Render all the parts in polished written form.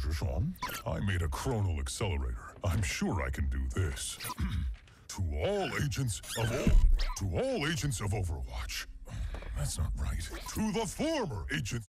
I made a chronal accelerator. I'm sure I can do this. To all agents of Overwatch. That's not right. To the former agents.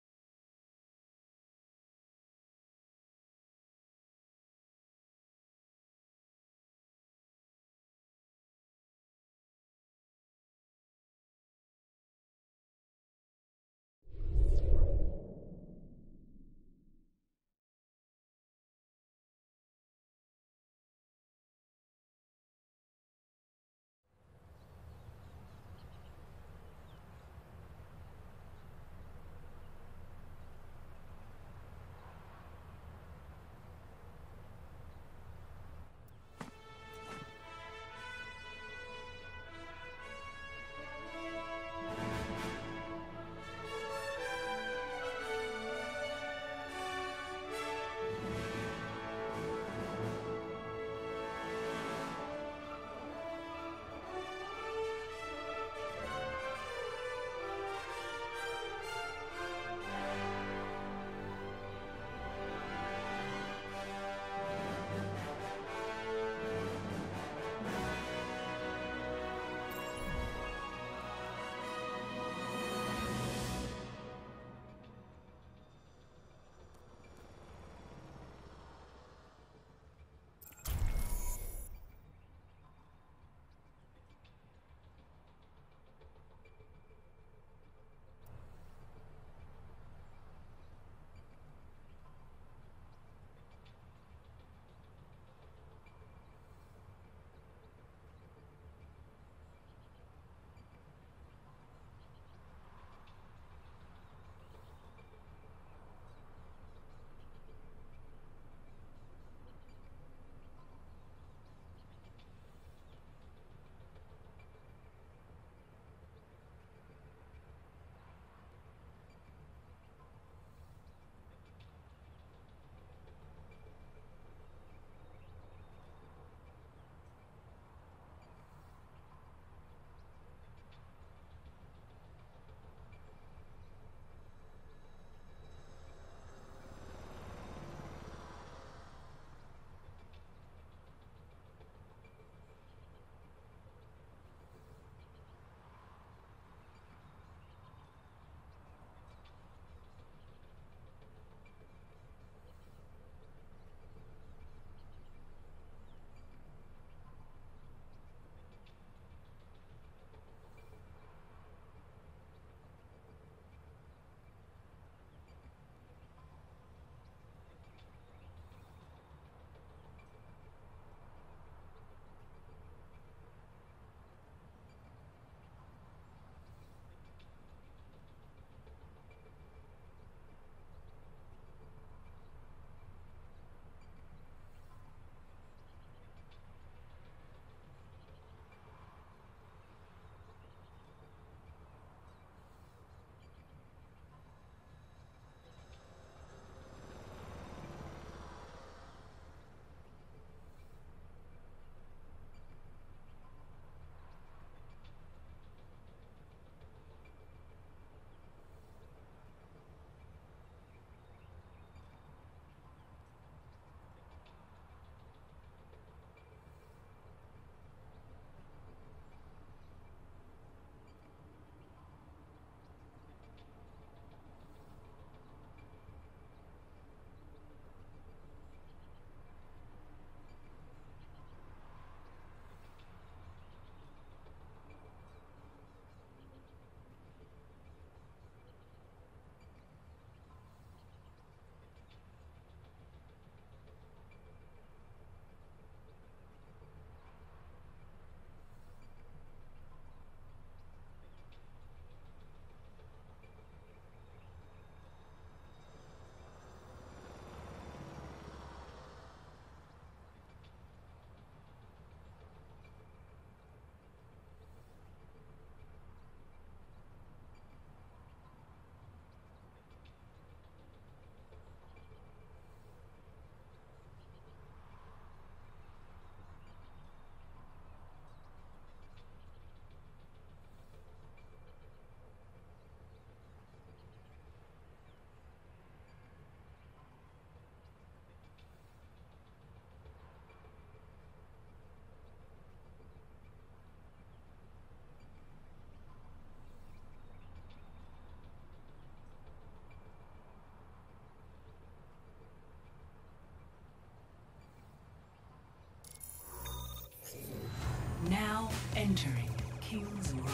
Now entering King's Row.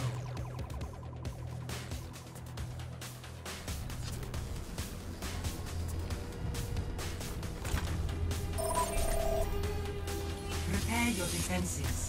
Prepare your defenses.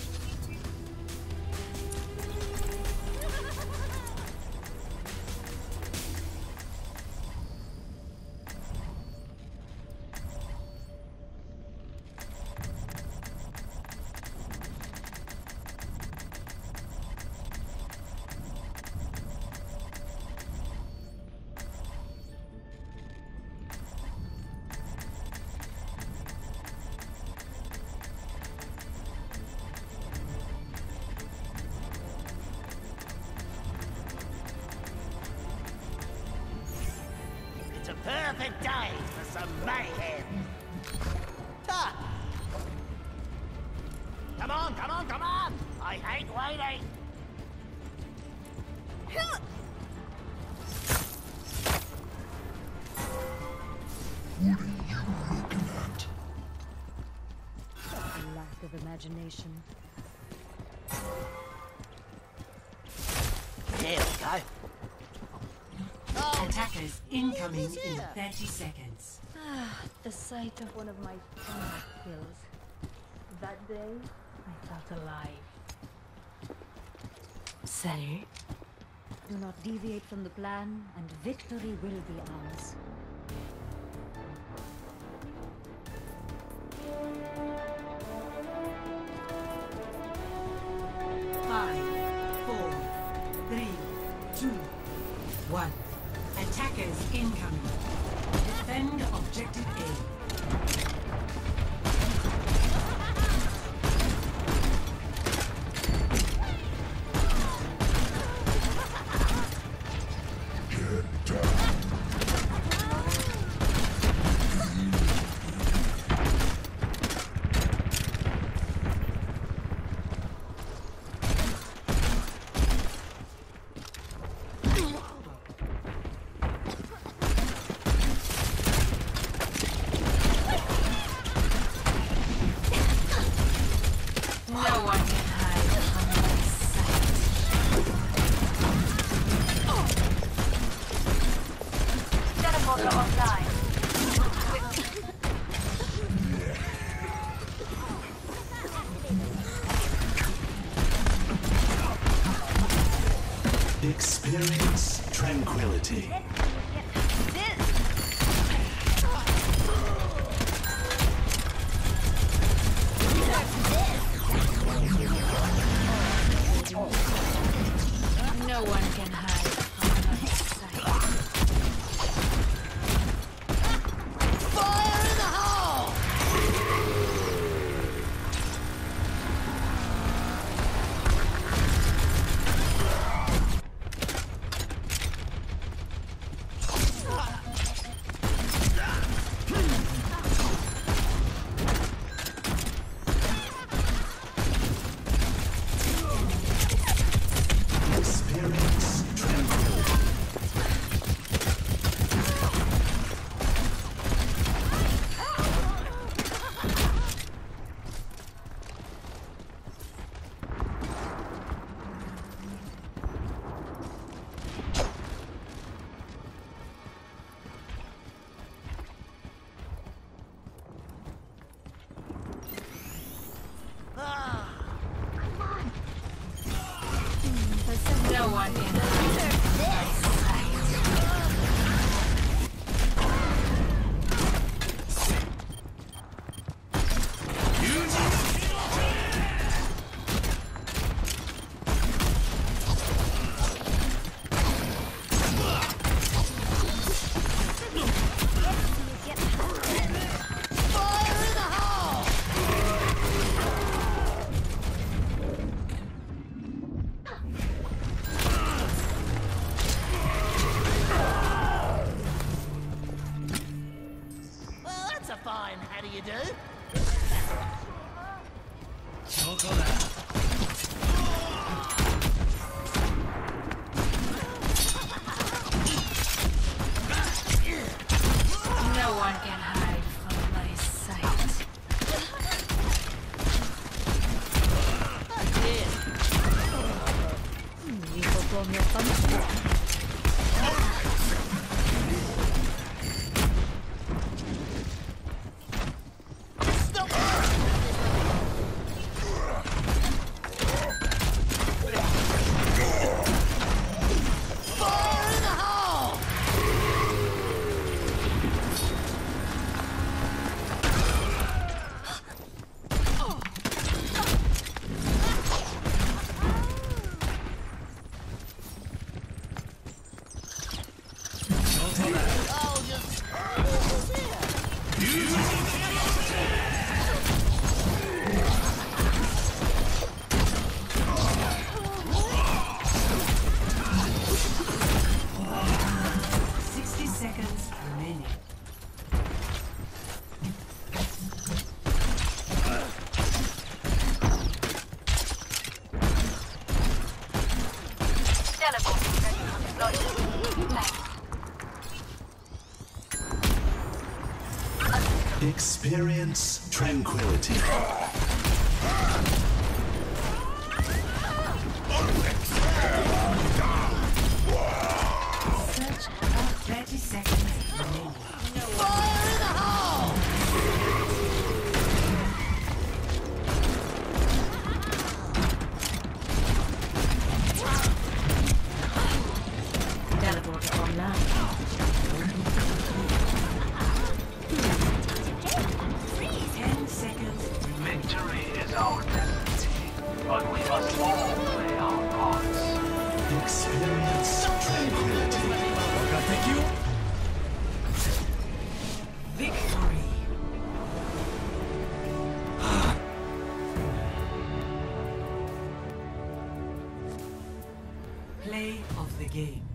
It's a perfect day for some mayhem. Ah. Come on, come on, come on! I hate waiting. What are you looking at? A lack of imagination. There we go. Oh, Attackers incoming in 30 seconds. The sight of one of my favorite kills. That day, I felt alive. Salut. Do not deviate from the plan, and victory will be ours. Five, 4, 3, 2, 1. Attackers incoming. Defend objective A. Get down. No one can hide from my sight. Teleporter offline. Experience tranquility. No one can hide from my sight. fire in the hole! Experience tranquility. No one can hide from my sight. Fire in the hole! Experience tranquility. Search 30 seconds remaining. Teleporter online. 10 seconds. Victory is our destiny, but we must all play our parts. Experience tranquility. Thank you. Victory. Play of the game.